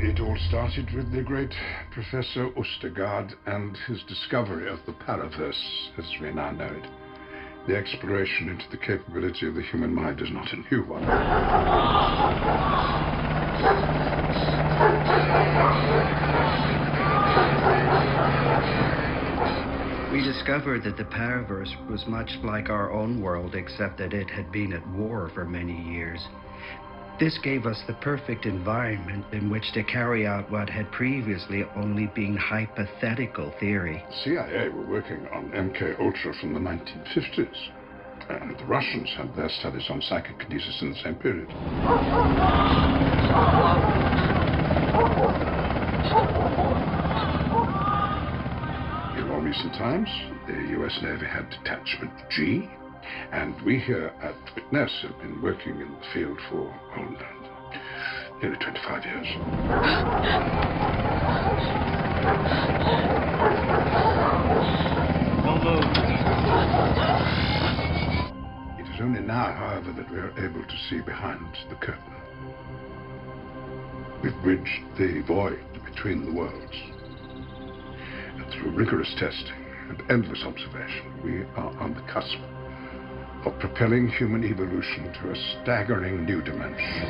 It all started with the great Professor Ostergaard and his discovery of the Paraverse, as we now know it. The exploration into the capability of the human mind is not a new one. We discovered that the Paraverse was much like our own world, except that it had been at war for many years. This gave us the perfect environment in which to carry out what had previously only been hypothetical theory. CIA were working on MK Ultra from the 1950s, and the Russians had their studies on psychokinesis in the same period. In more recent times, the US Navy had Detachment G, and we here at Witness have been working in the field for nearly 25 years. Don't move. It is only now, however, that we are able to see behind the curtain. We've bridged the void between the worlds. And through rigorous testing and endless observation, we are on the cusp of propelling human evolution to a staggering new dimension.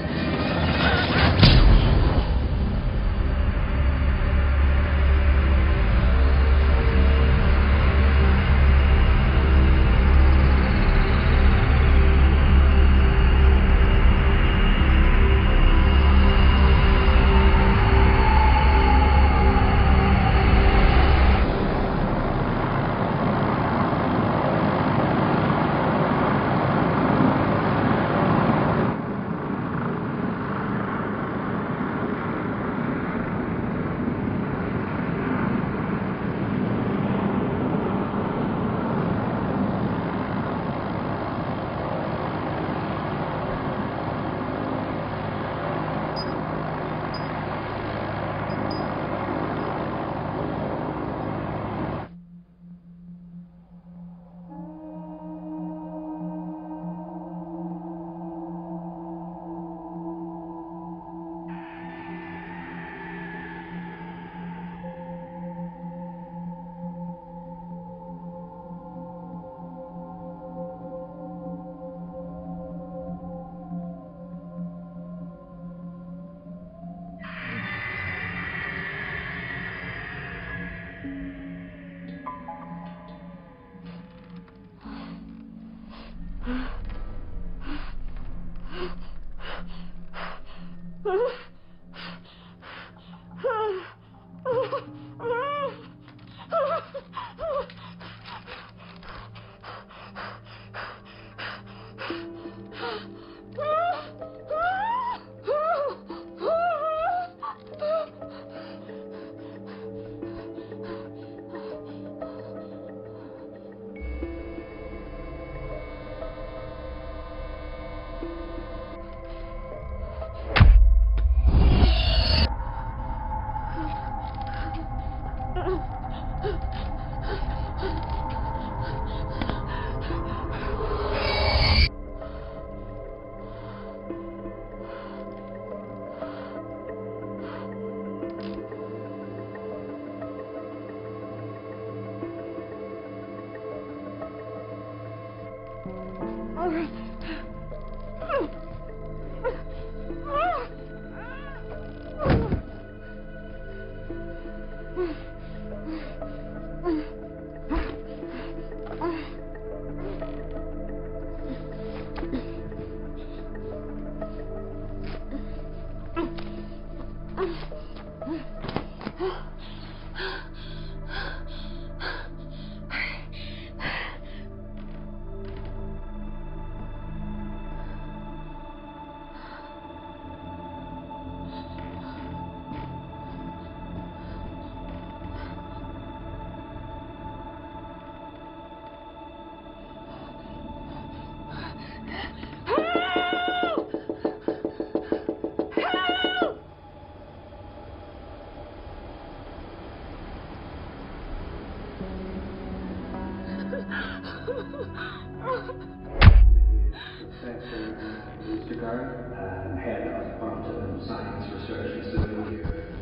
Professor Ostergaard, head of quantum science research facility here.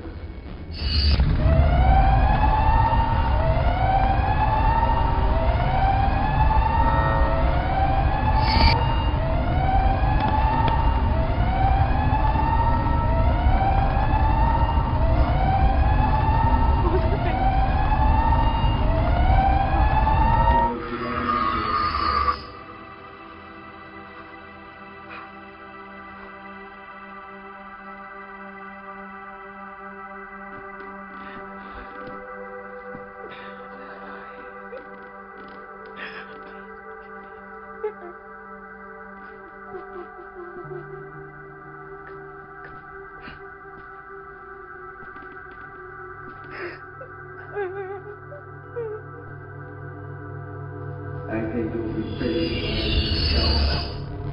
I think it would be pretty to show.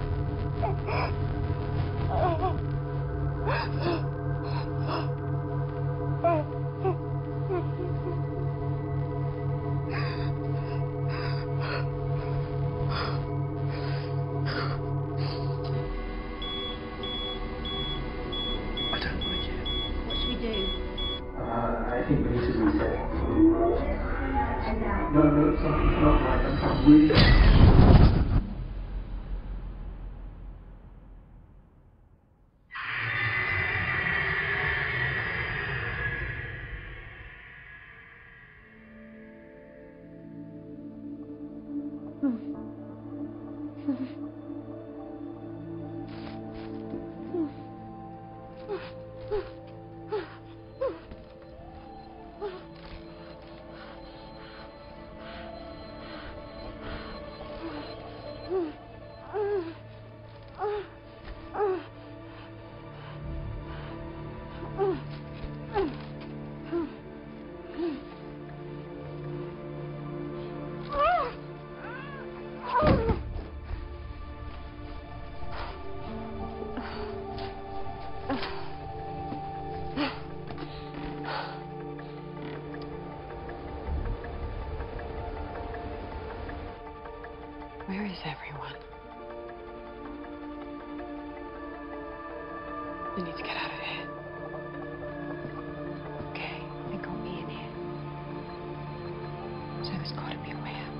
I don't like it. What should we do? I think we need to reset. No, something's not right. I'm really... Where is everyone? We need to get out of here. Okay, I got me in here. So there's gotta be a way out.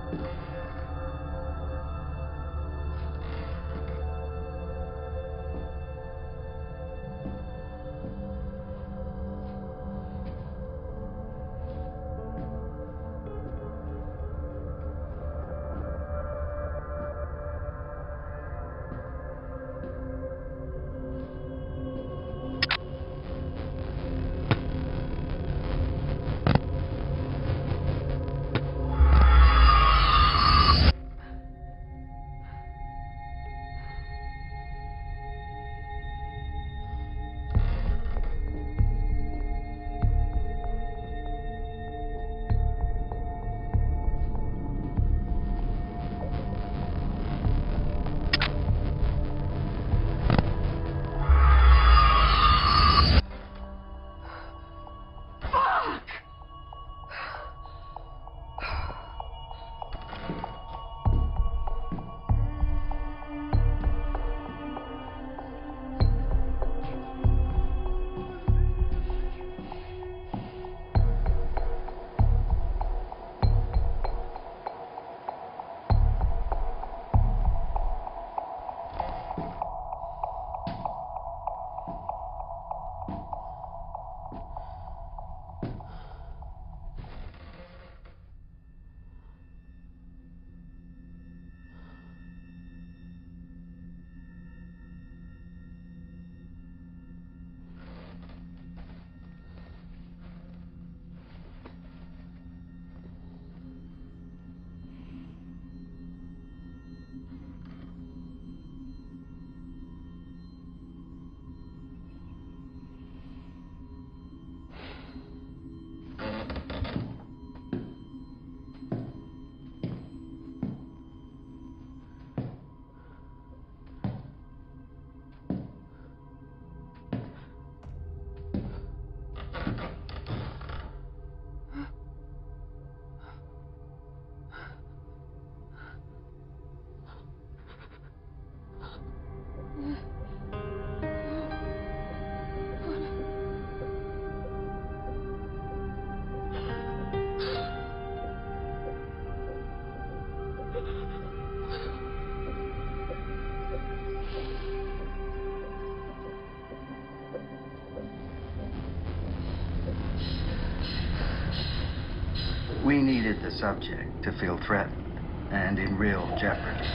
We needed the subject to feel threatened and in real jeopardy.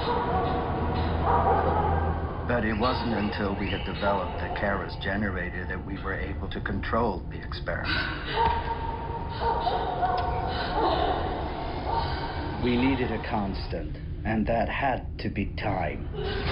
But it wasn't until we had developed the Kara's generator that we were able to control the experiment. We needed a constant, and that had to be time.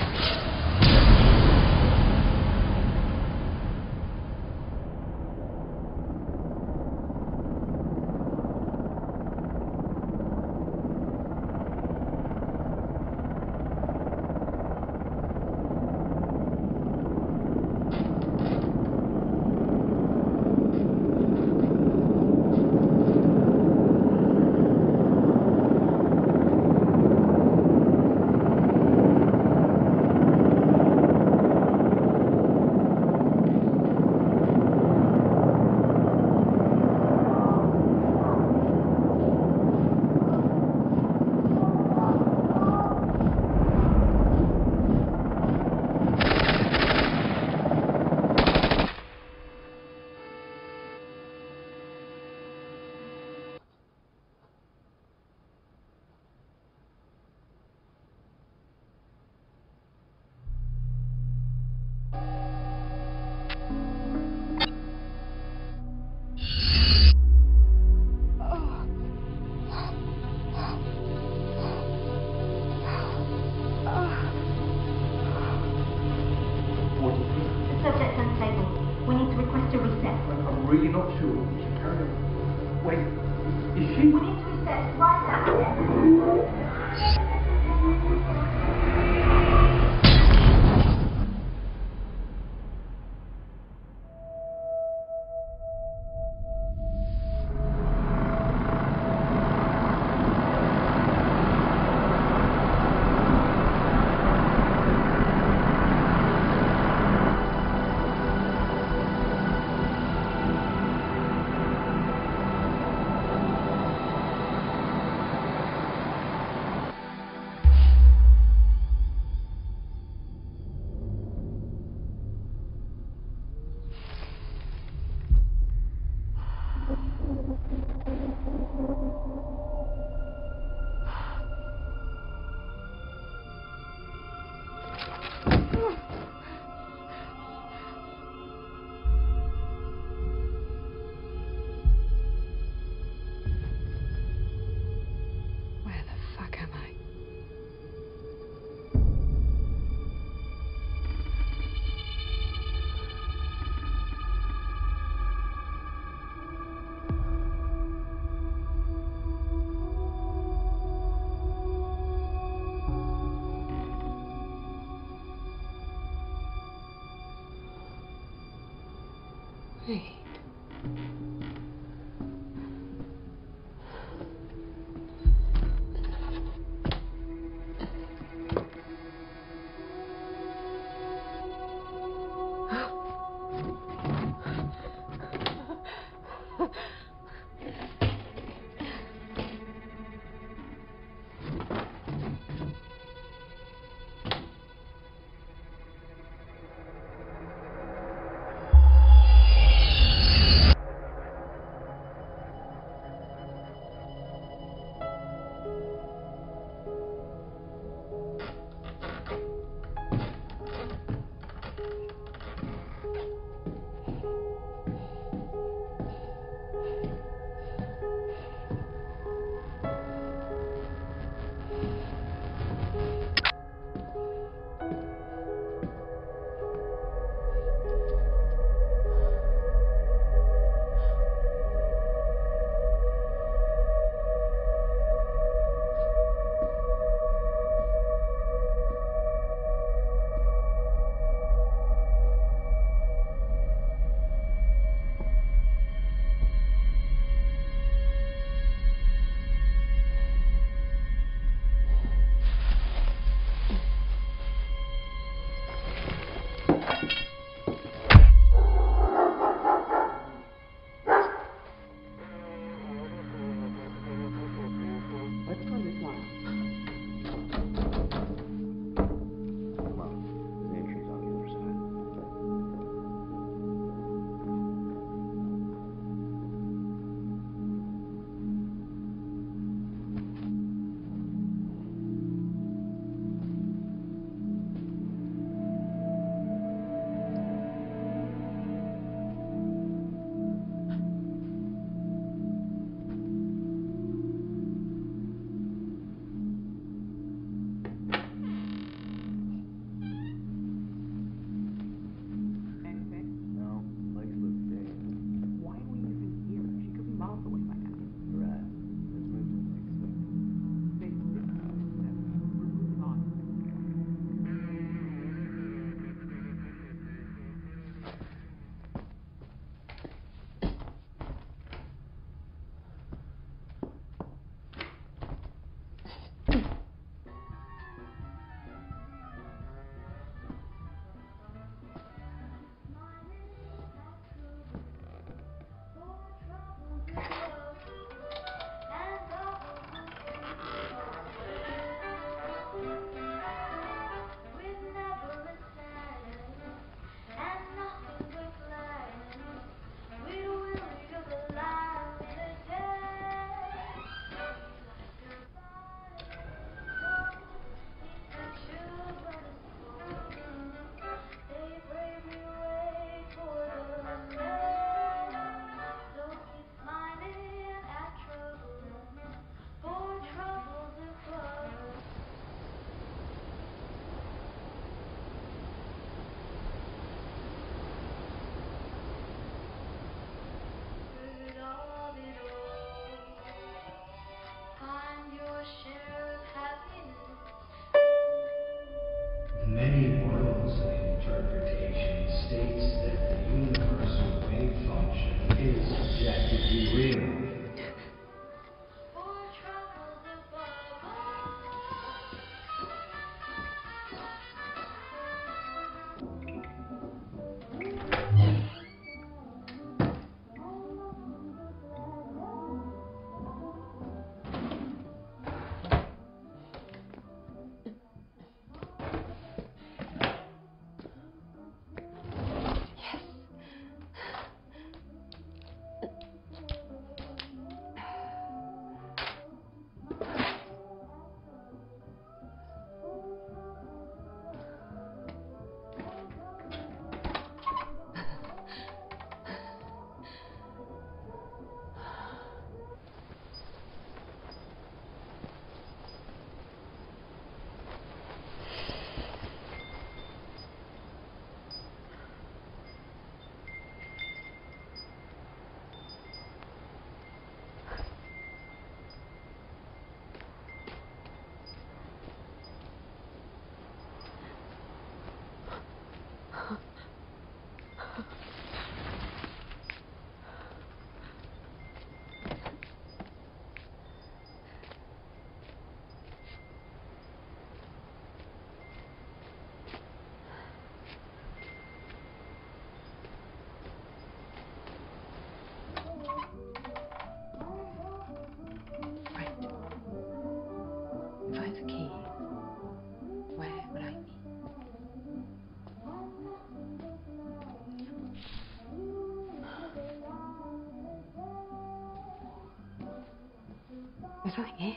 Really not sure. Wait, is she? We need to reset right now. Where the fuck am I? Wait. There's nothing here.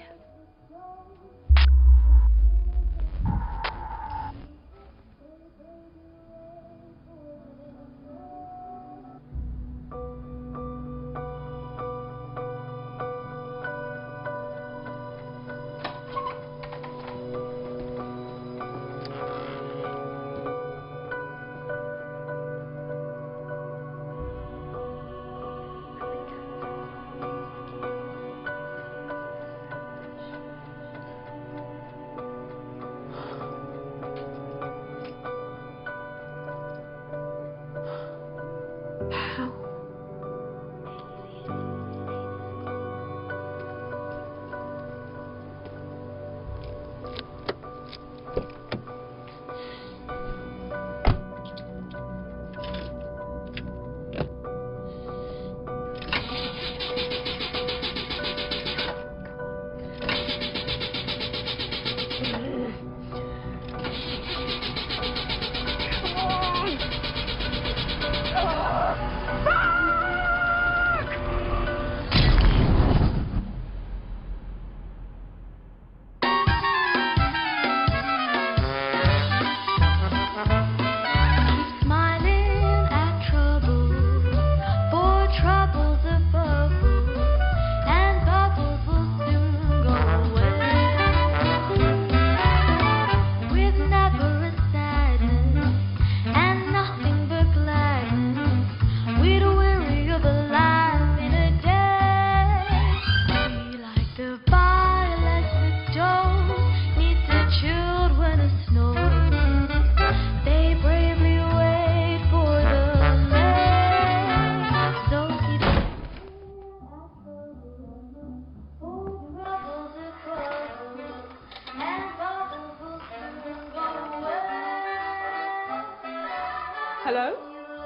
Hello?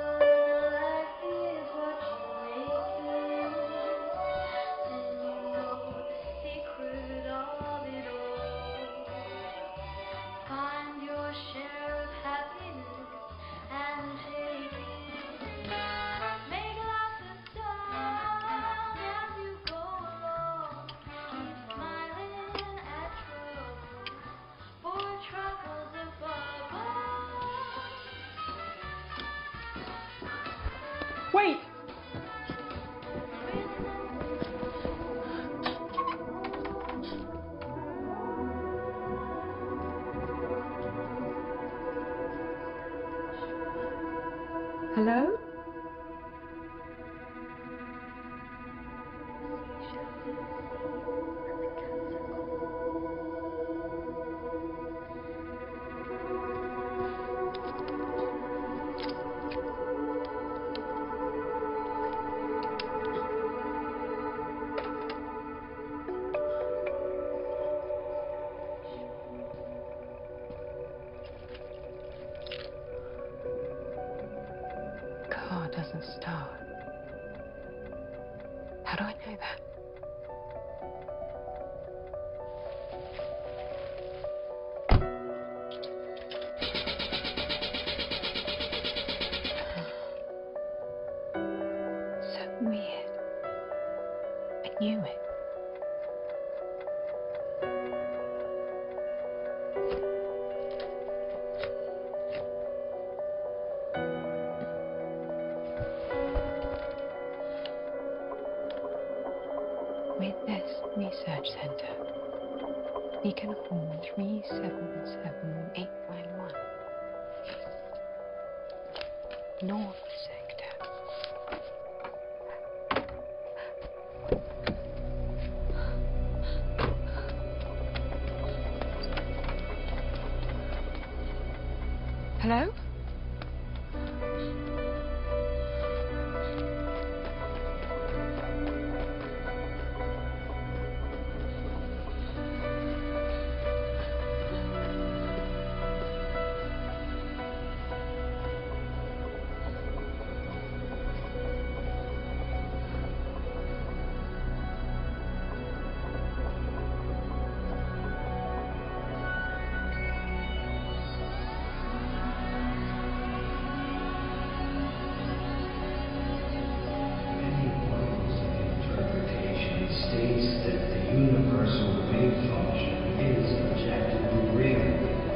Wait! Hello? Car doesn't start. How do I know that? So weird. I knew it. With this research center, Beacon Hall 377891. North Sector. Hello? wave function is objectively real.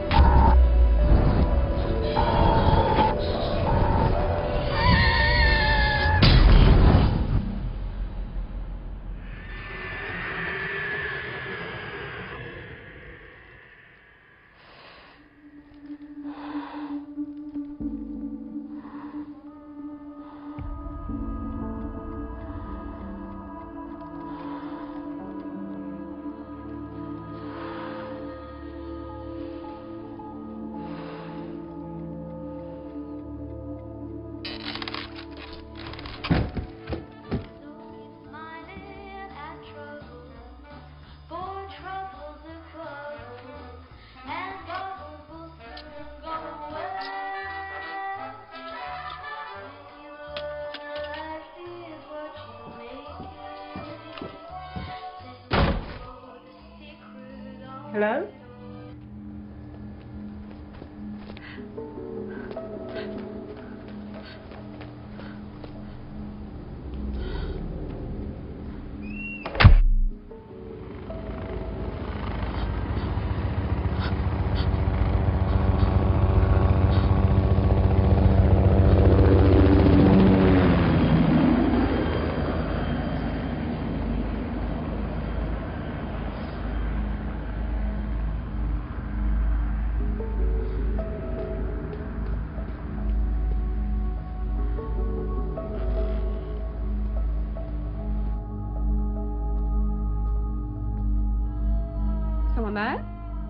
Hello? Someone there?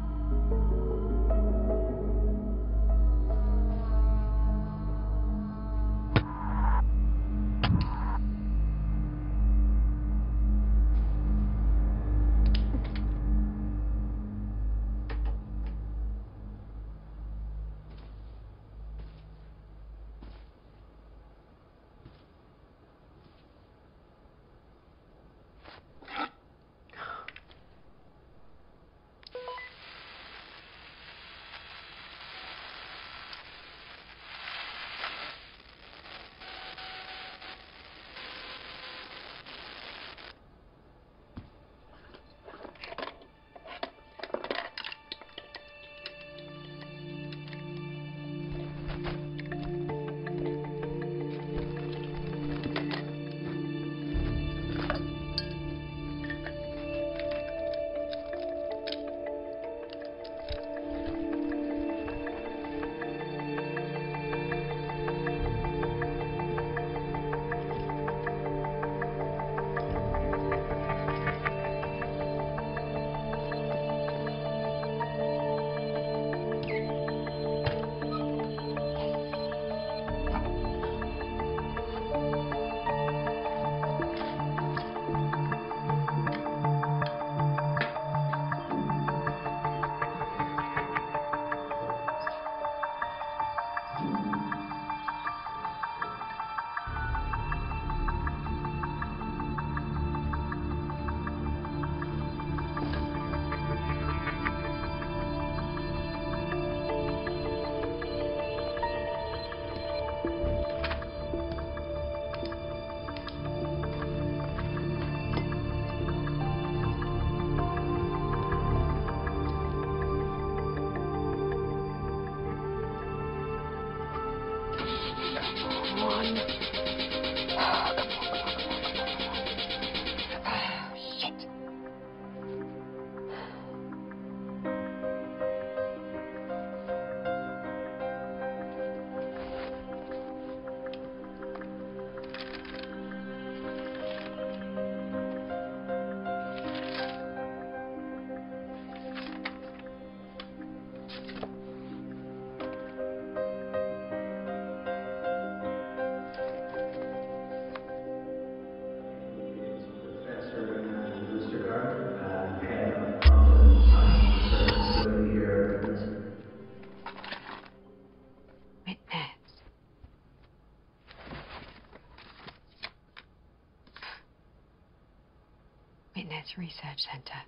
Witness Research Center.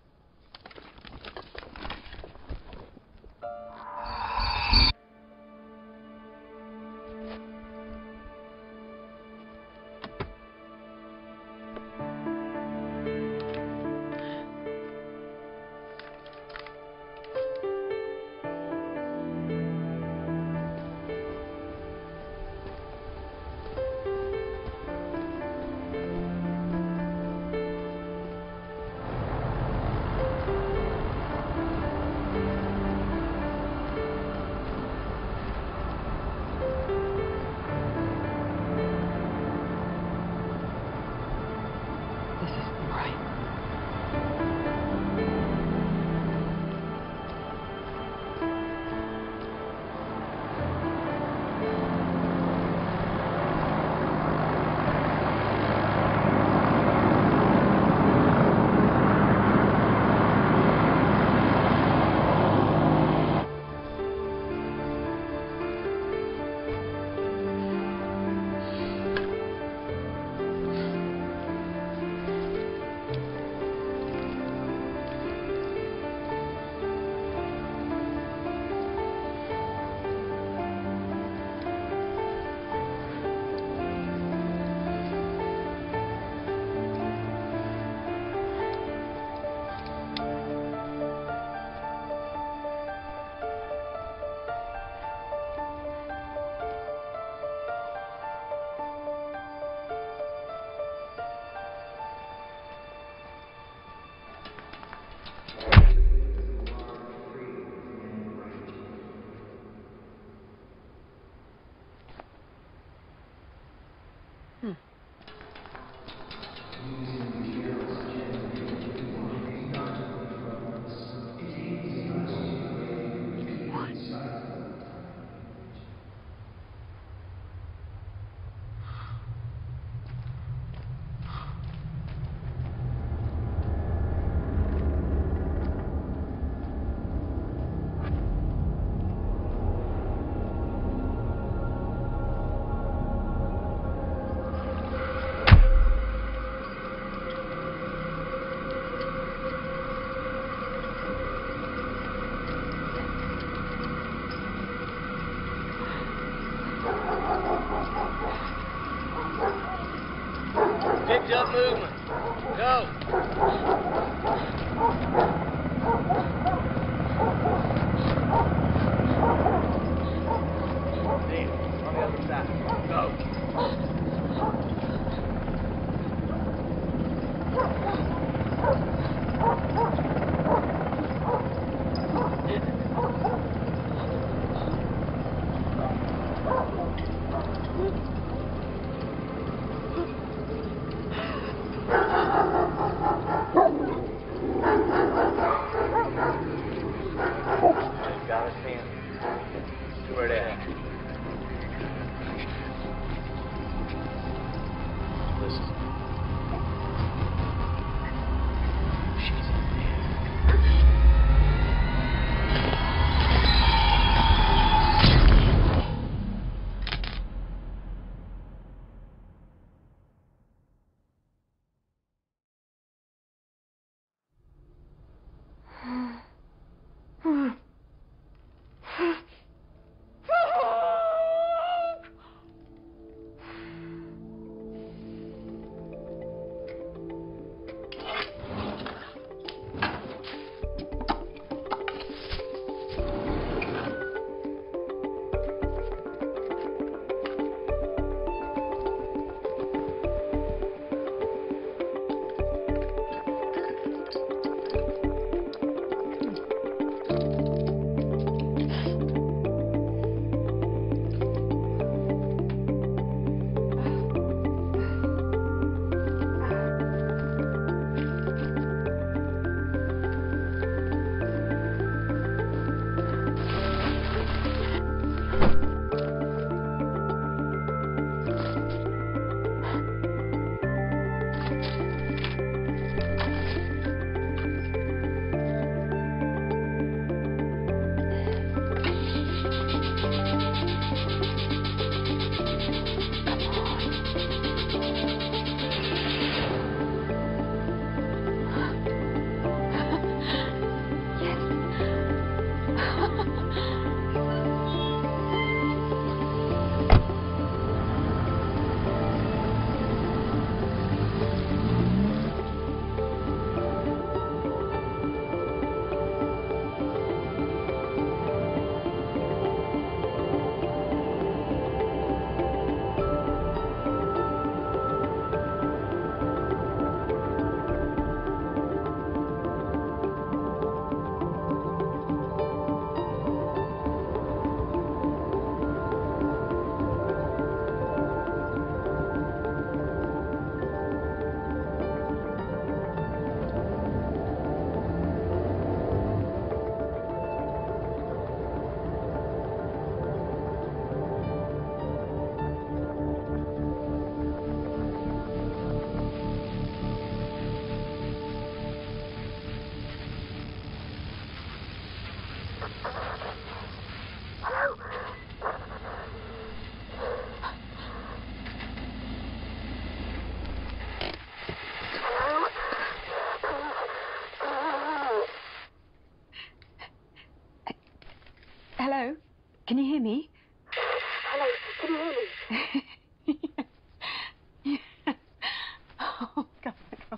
Hello? Can you hear me? Hello, can you hear me? Yeah. Oh, God.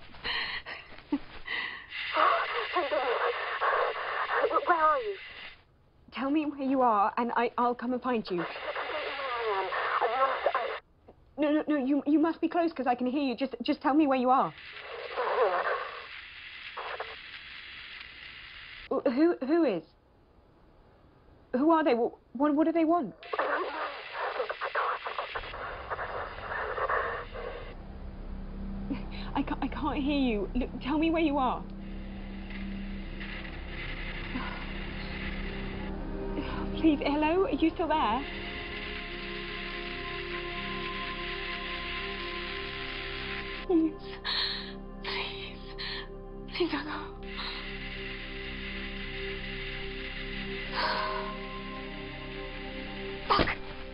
Where are you? Tell me where you are, and I'll come and find you. I don't know where I am. No, you must be close, because I can hear you. Just tell me where you are. Who is? Who are they? What do they want? I can't hear you. Look, tell me where you are. Please, hello? Are you still there? Please. Please don't go. Fuck!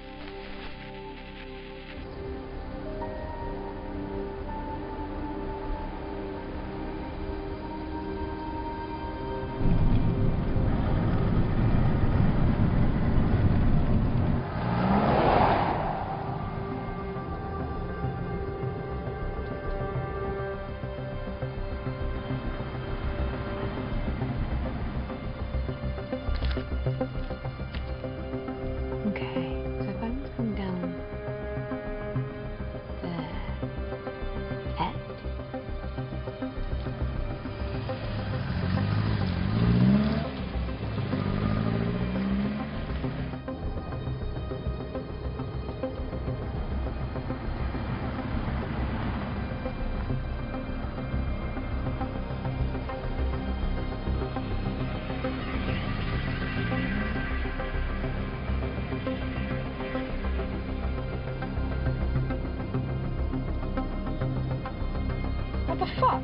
Okay, so if I was come down there, what the fuck?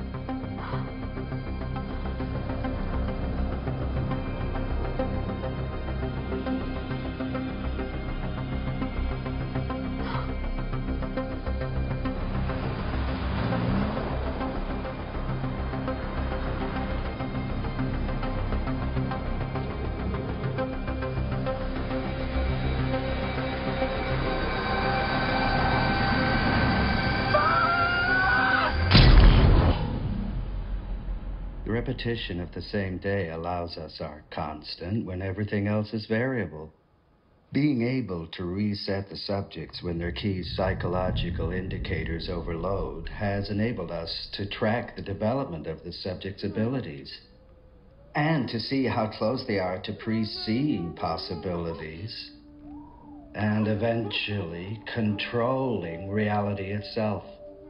The repetition of the same day allows us our constant when everything else is variable. Being able to reset the subjects when their key psychological indicators overload has enabled us to track the development of the subject's abilities and to see how close they are to pre-seeing possibilities and eventually controlling reality itself.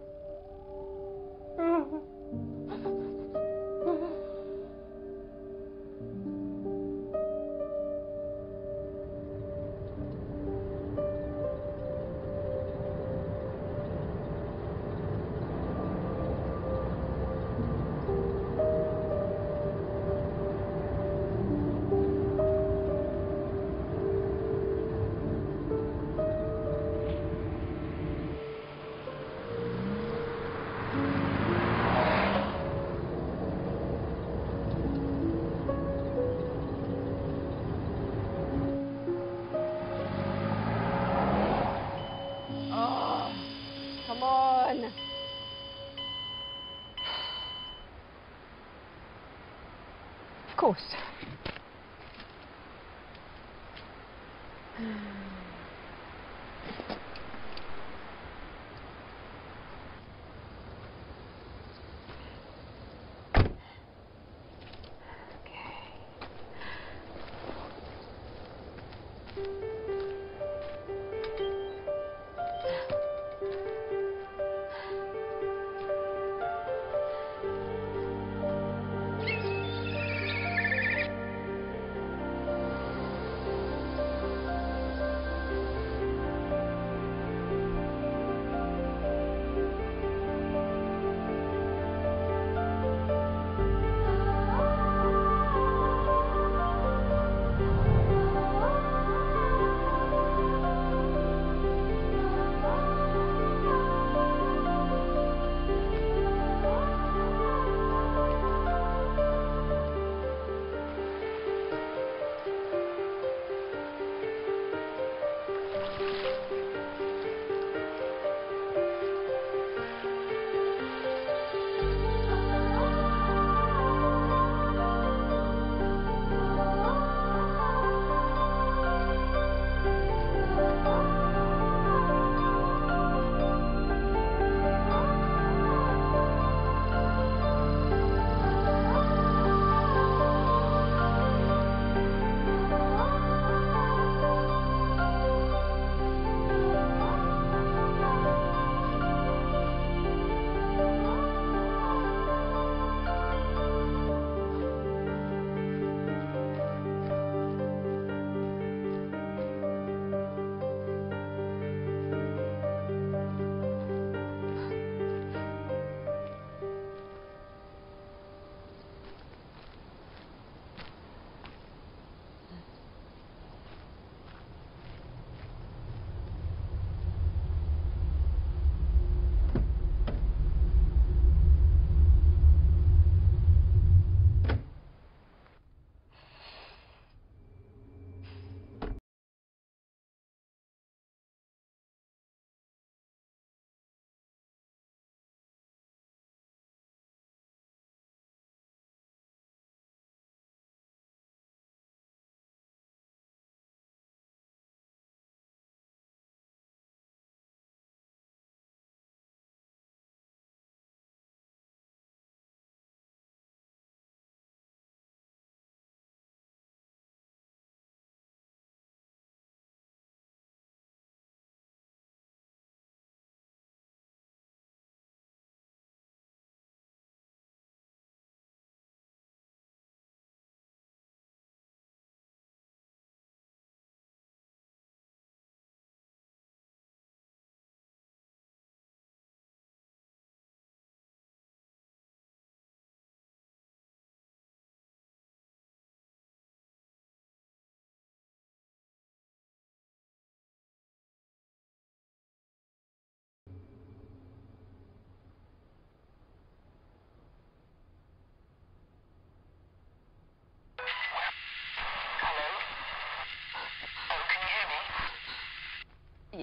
Come on. Of course.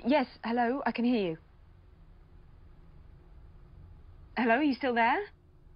Yes, hello, I can hear you. Hello, are you still there? I'm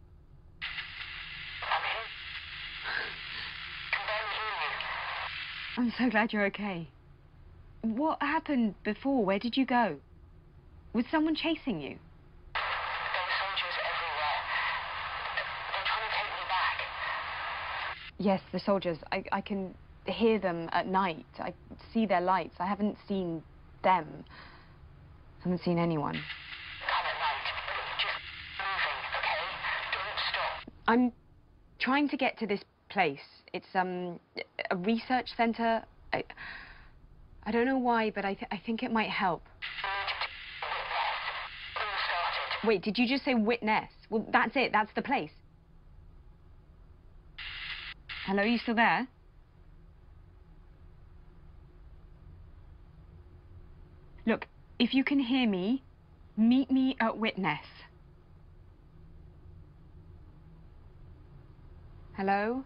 here. Can barely hear you. I'm so glad you're okay. What happened before? Where did you go? Was someone chasing you? There were soldiers everywhere. They're trying to take me back. Yes, the soldiers. I can hear them at night. I see their lights. I haven't seen them. I haven't seen anyone. Come at night. Just moving, okay? Don't stop. I'm trying to get to this place. It's a research center. I don't know why, but I think it might help. Who started? Wait, did you just say witness? Well, that's it. That's the place. Hello, you still there? Look, if you can hear me, meet me at Witness. Hello?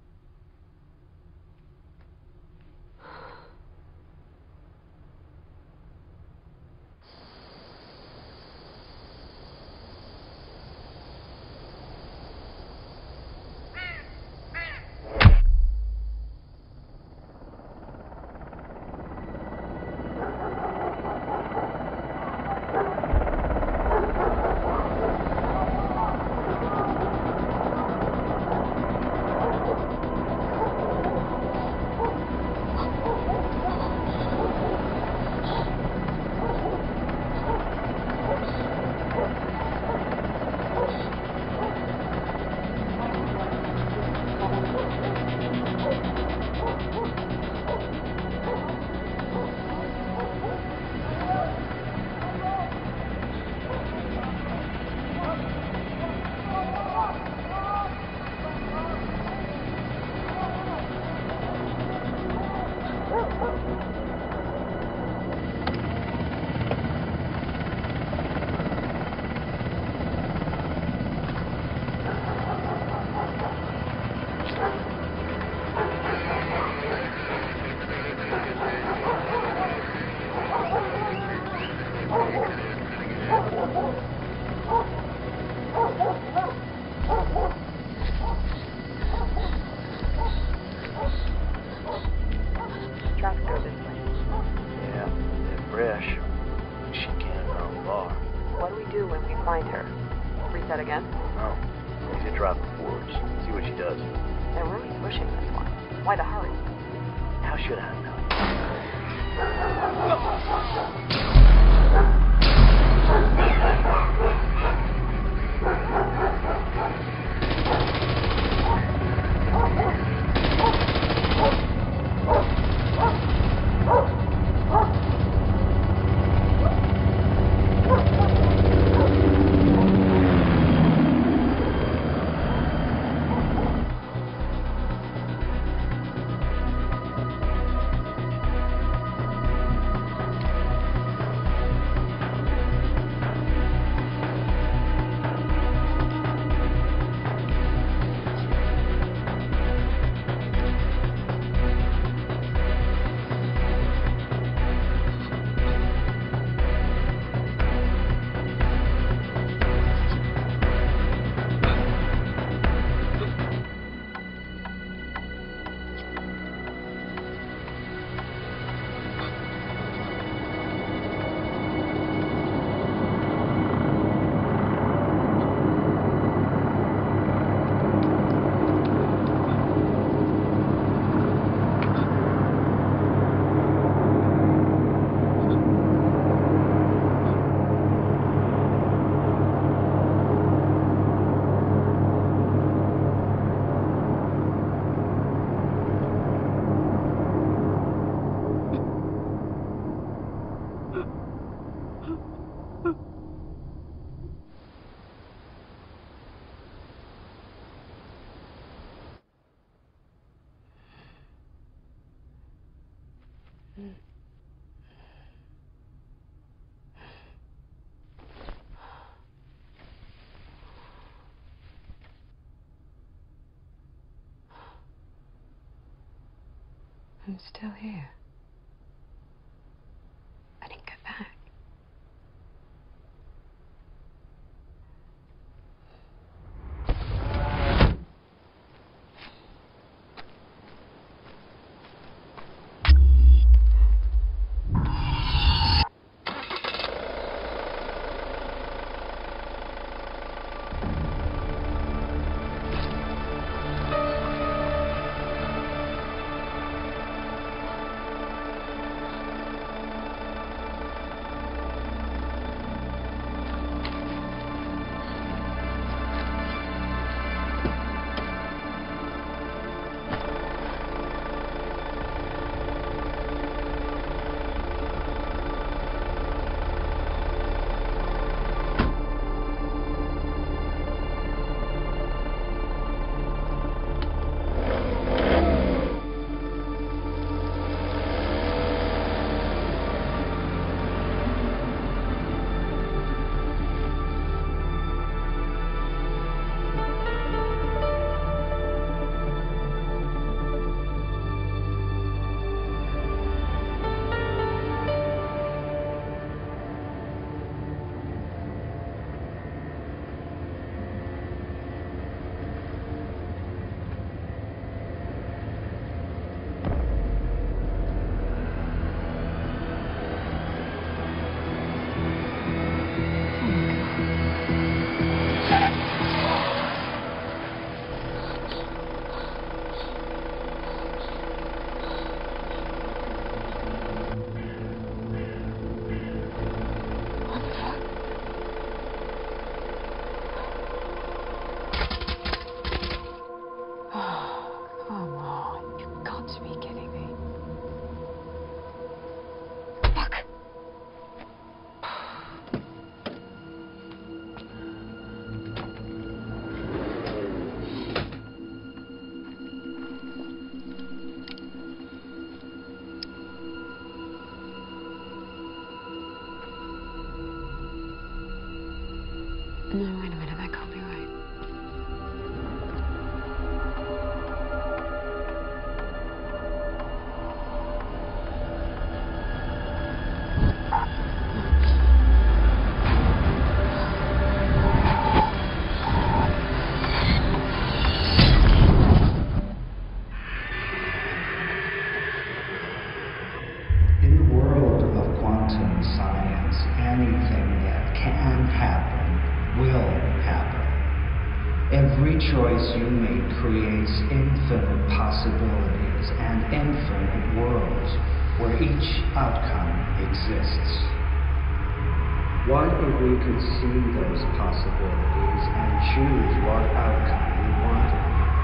Traffic goes this way. Yeah, they're fresh. She can't go far. What do we do when we find her? Reset again? No. We could drop the forwards. See what she does. They're really pushing this one. Why the hurry? How should I know? I'm still here. I didn't go back. each outcome exists. What if we could see those possibilities and choose what outcome we wanted?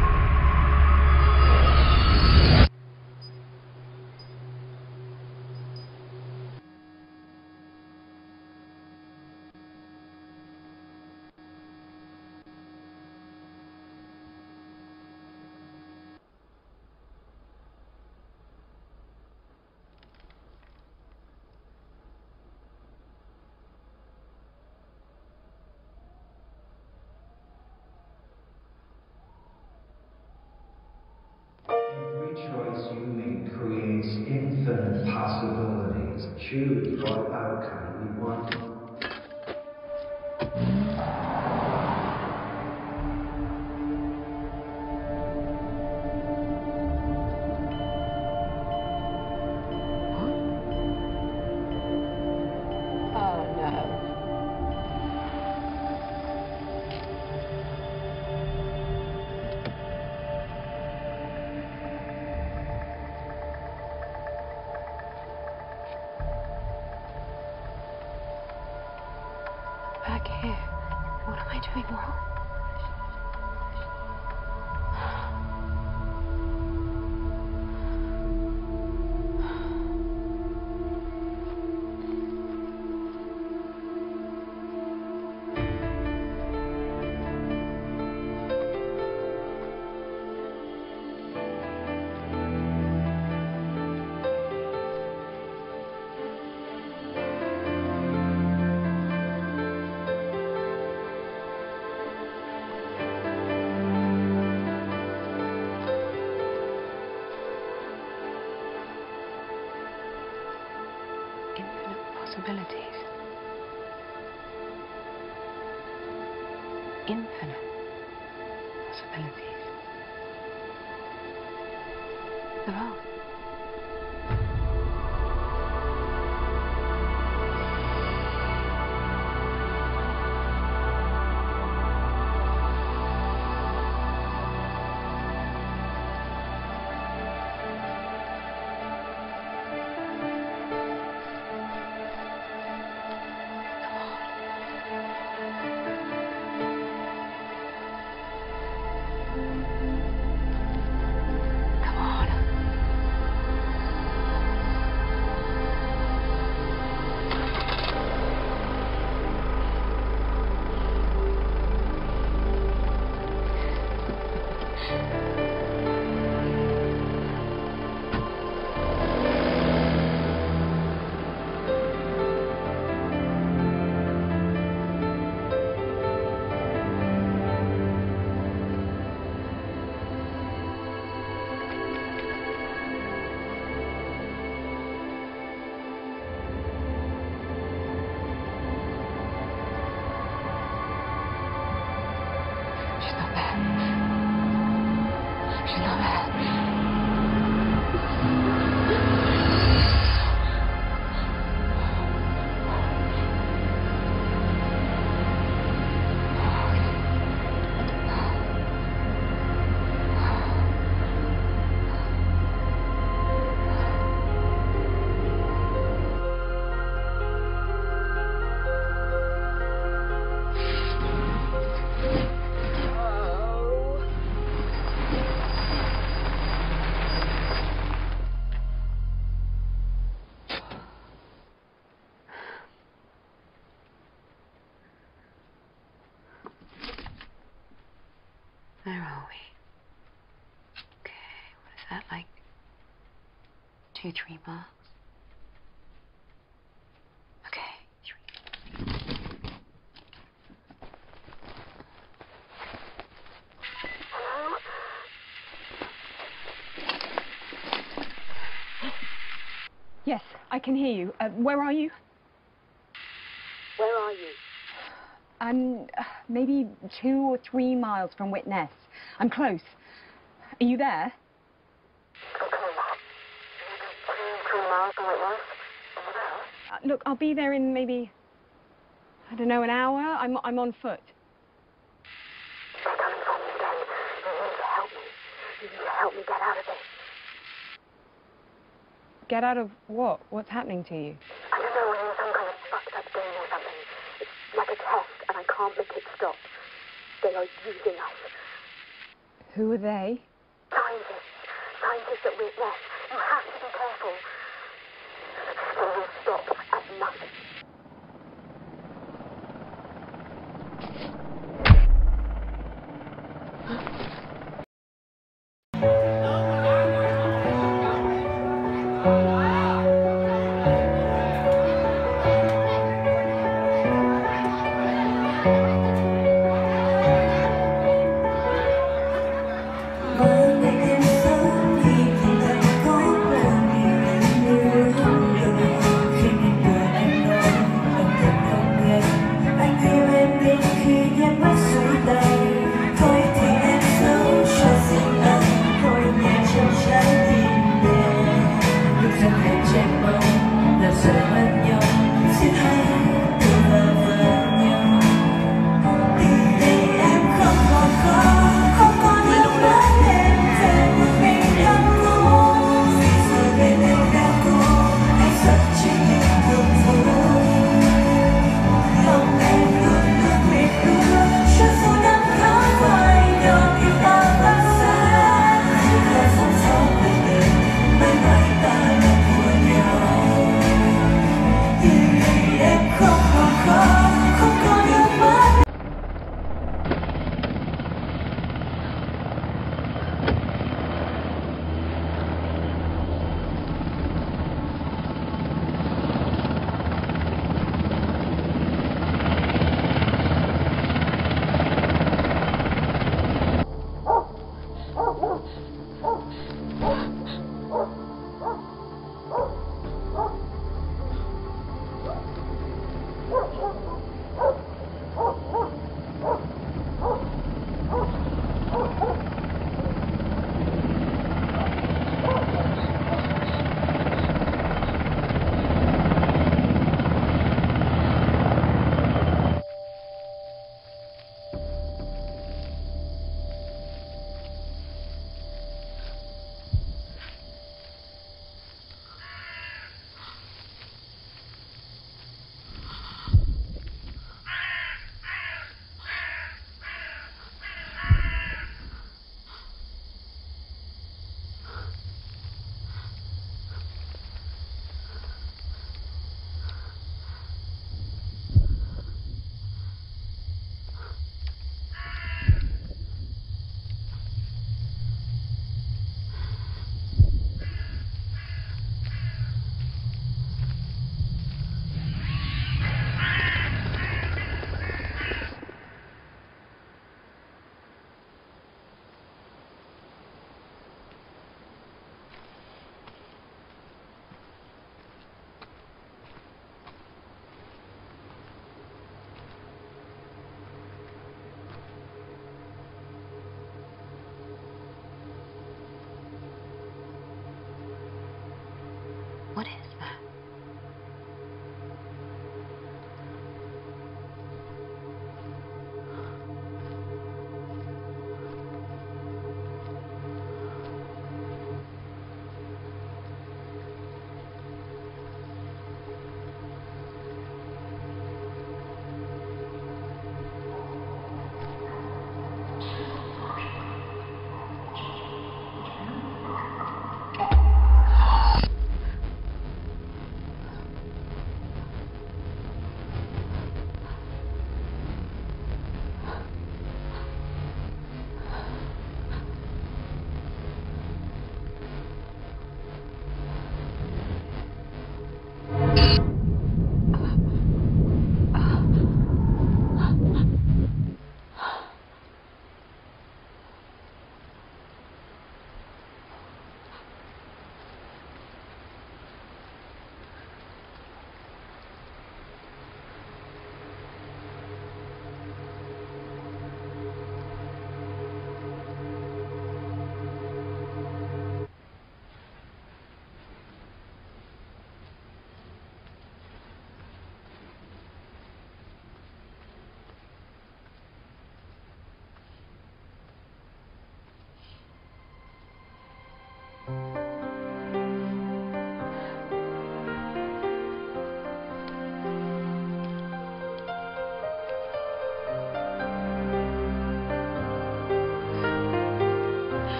Every choice you make creates infinite possibilities. Choose what outcome we want. Oh, no. Back here. What am I doing wrong? Infinite possibilities. Infinite possibilities. There are. Come on. She's not there. She's not there. Where are we? Okay, what is that, like 2-3 miles? Okay, 3. Yes, I can hear you. Where are you? Where are you? I'm maybe 2 or 3 miles from Witness. I'm close. Are you there? Okay. 2-3 miles from Witness? Look, I'll be there in maybe, I don't know, an hour. I'm on foot. They're coming for me again. You need to help me. You need to help me get out of this. Get out of what? What's happening to you? I don't know, we're in some kind of fucked up game or something. It's like a test, and I can't make it stop. They are using us. Who are they? Scientists. Scientists at witness. You have to be careful. They will stop at nothing. What is that?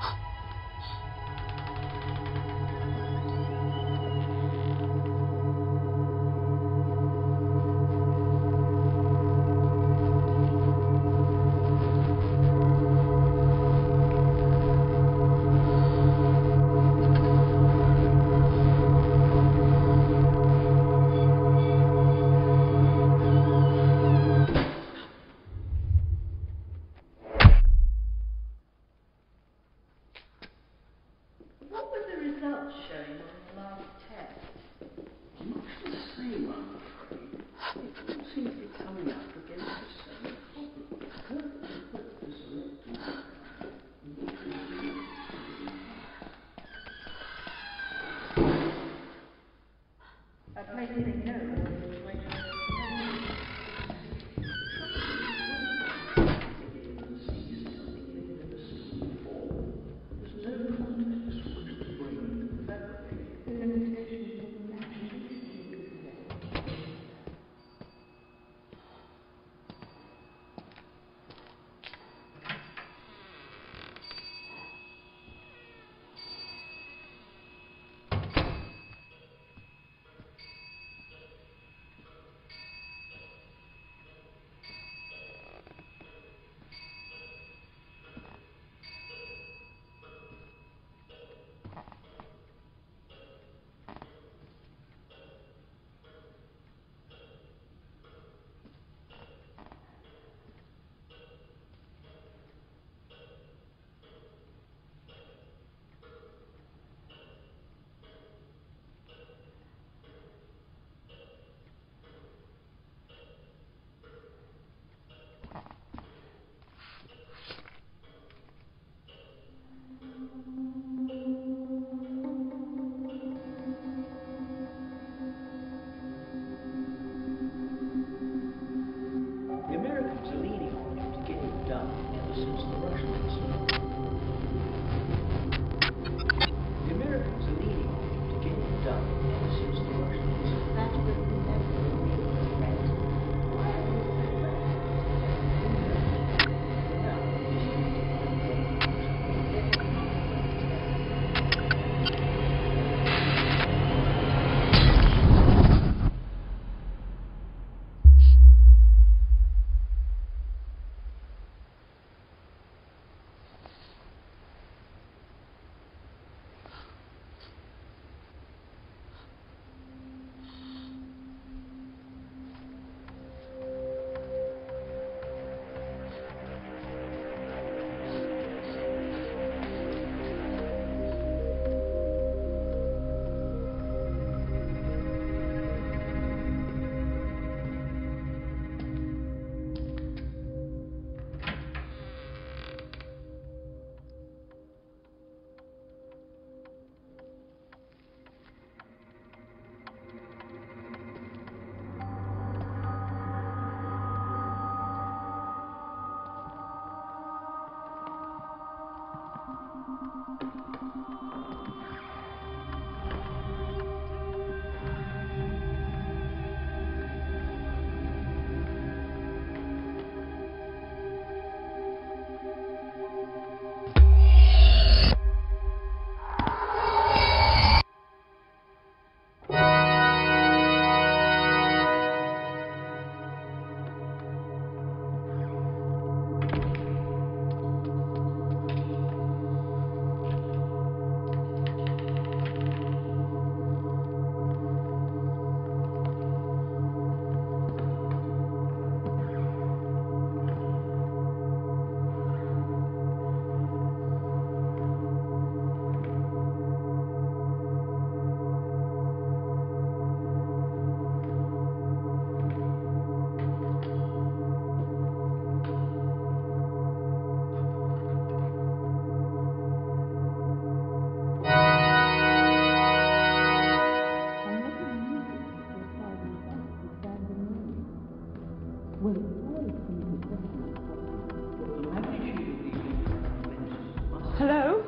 Hello?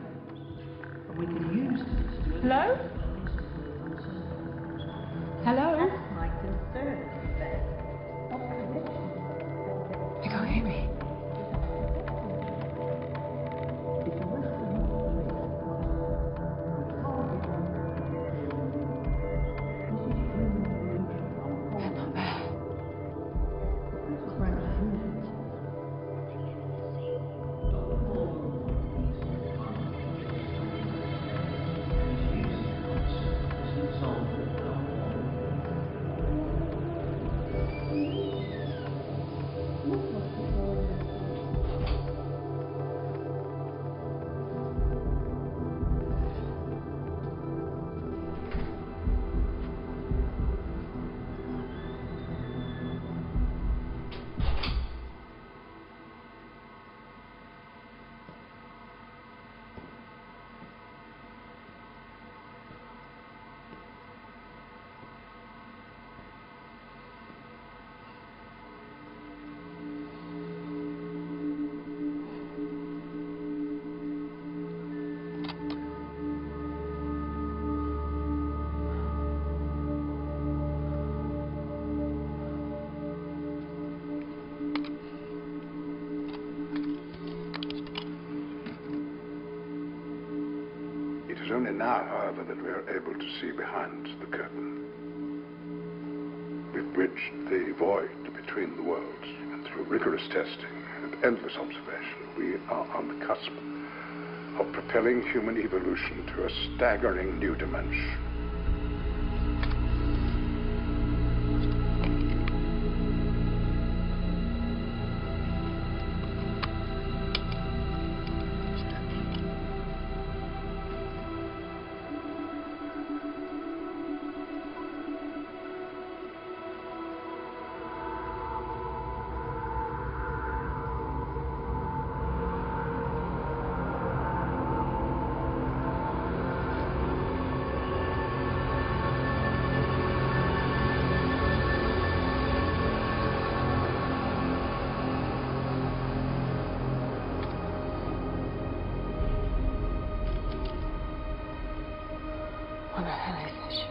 Hello? Hello? You can't hear me. It is only now, however, that we are able to see behind the curtain. We've bridged the void between the worlds, and through rigorous testing and endless observation, we are on the cusp of propelling human evolution to a staggering new dimension. What the hell is this shit?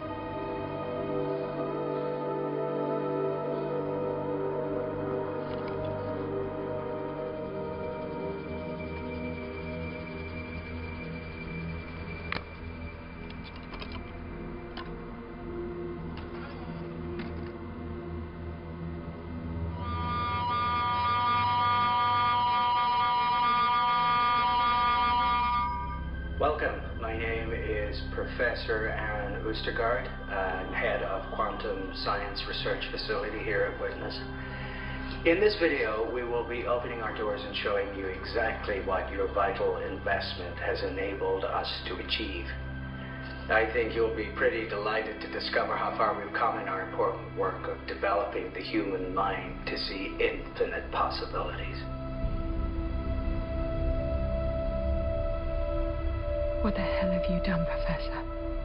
Welcome. My name is Professor Aaron Oostergaard. I'm head of Quantum Science Research Facility here at Witness. In this video, we will be opening our doors and showing you exactly what your vital investment has enabled us to achieve. I think you'll be pretty delighted to discover how far we've come in our important work of developing the human mind to see infinite possibilities. What the hell have you done, Professor?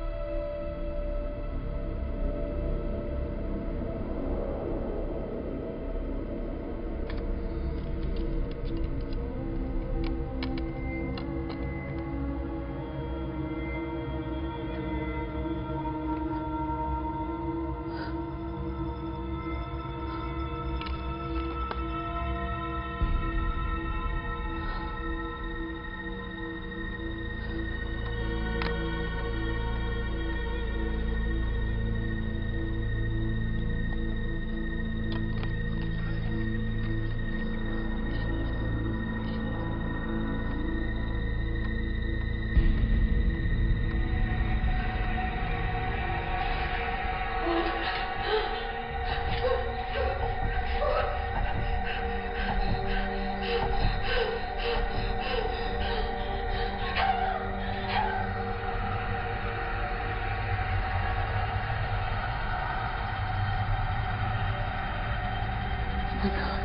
Oh my God.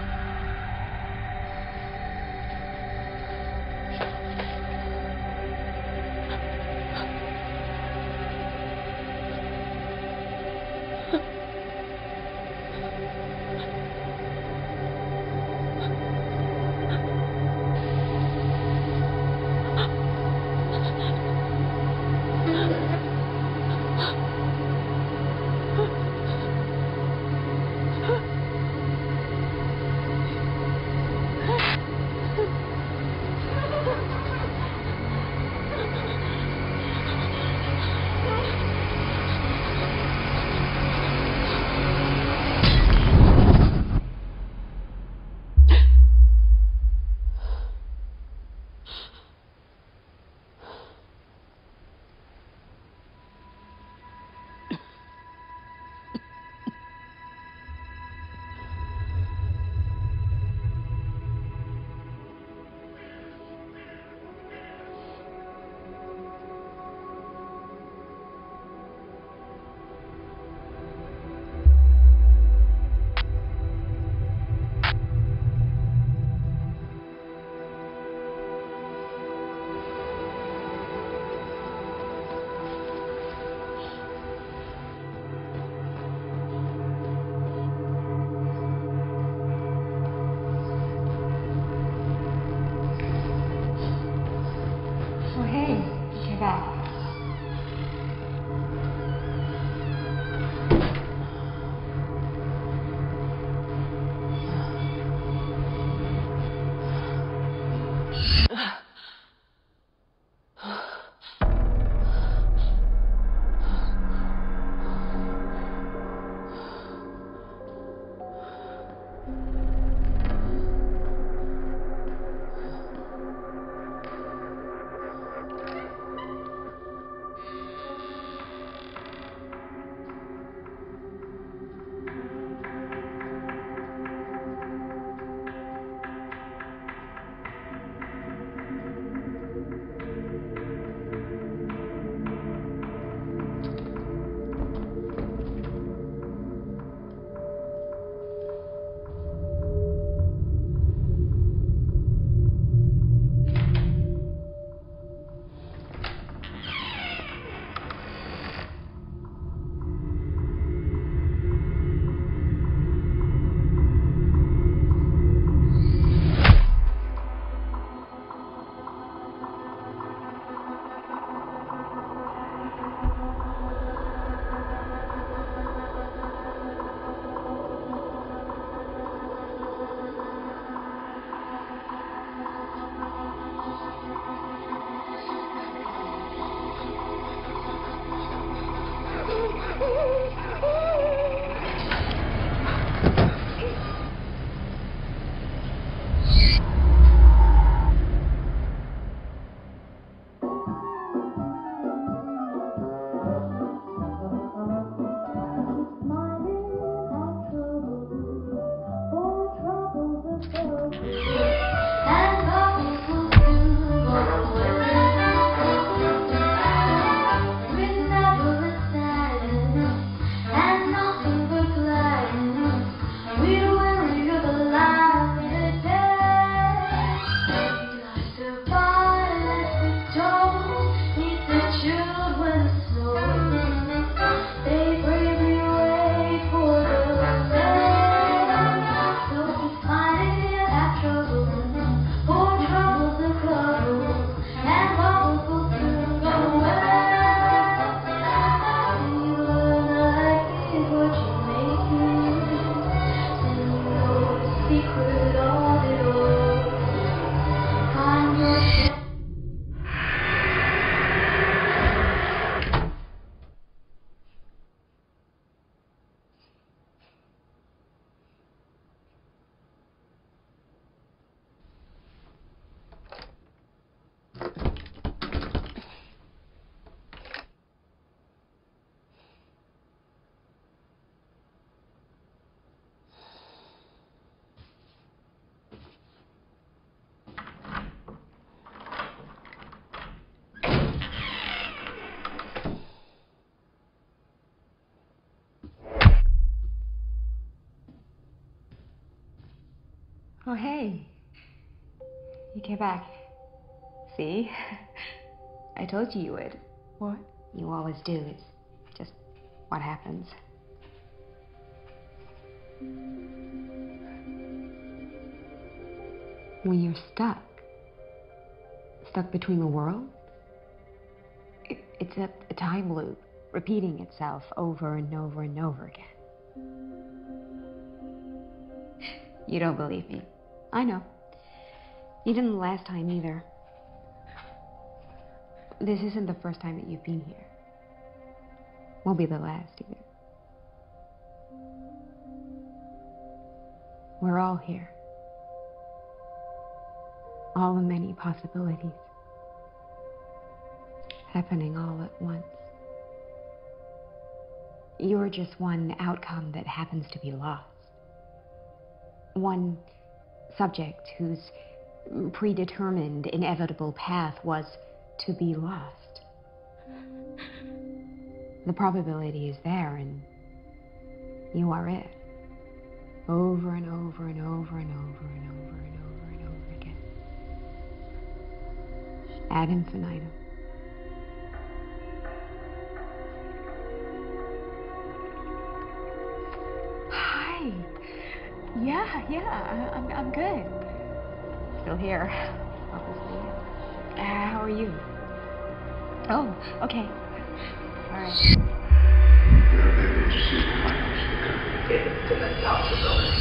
Oh, hey. You came back. See? I told you you would. What? You always do. It's just what happens. When you're stuck between the worlds, it's a time loop, repeating itself over and over and over again. You don't believe me. I know. You didn't the last time either. This isn't the first time that you've been here. Won't be the last either. We're all here. All the many possibilities. Happening all at once. You're just one outcome that happens to be lost. One subject whose predetermined, inevitable path was to be lost. The probability is there, and you are it. Over and over and over and over and over and over and over again. Ad infinitum. Hi. Yeah, I'm good. Still here, obviously. How are you? Oh, okay. All right. We're able to see miles ago. Infinite possibilities.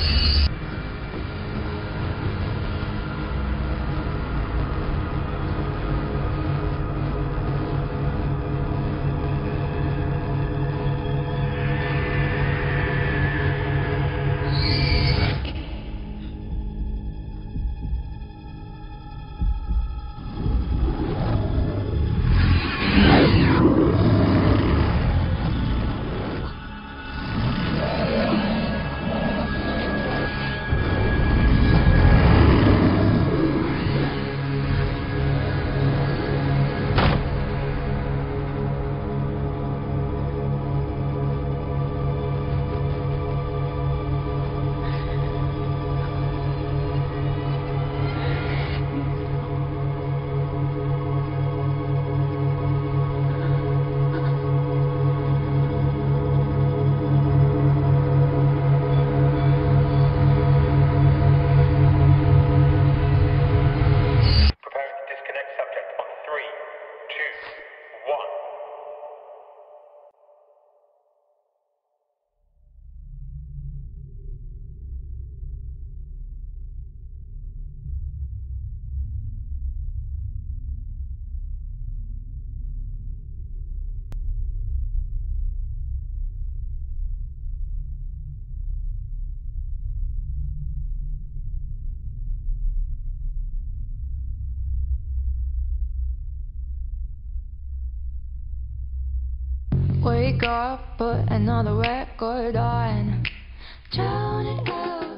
Wake up, put another record on. Drown it out.